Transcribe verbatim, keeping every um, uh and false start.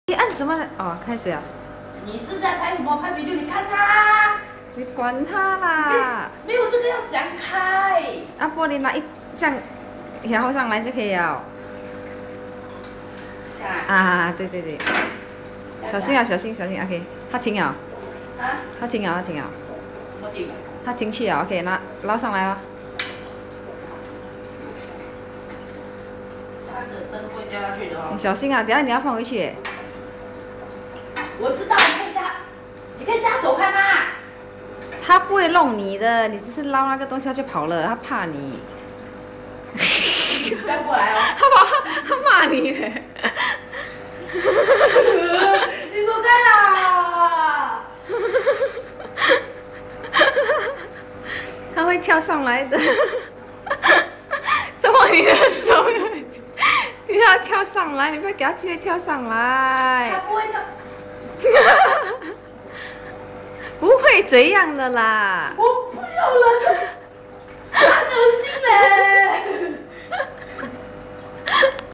你按什么？哦，开始了。 你是在拍什么？拍 video？ 你看他。 你管他啦。 没有这个要讲开。 啊，玻璃拿一这样摇上来就可以了。啊，对对对。小心啊，小心小心 ，OK。他停了。 啊？ 他停了，他停了。 我停。 他停去了 ，OK， 那捞上来了。 他的灯会掉下去的哦。 你小心啊，等下你要放回去。 我知道，你可以加，你可以叫他走开吗？ 他不会弄你的，你只是捞那个东西他就跑了，他怕你。 不要过来哦。 他跑，他骂你嘞。 你走开啦！ 他会跳上来的。怎么你的手？你要跳上来，你不要给他机会跳上来。 他不会跳。 不会这样的啦。 我不要了。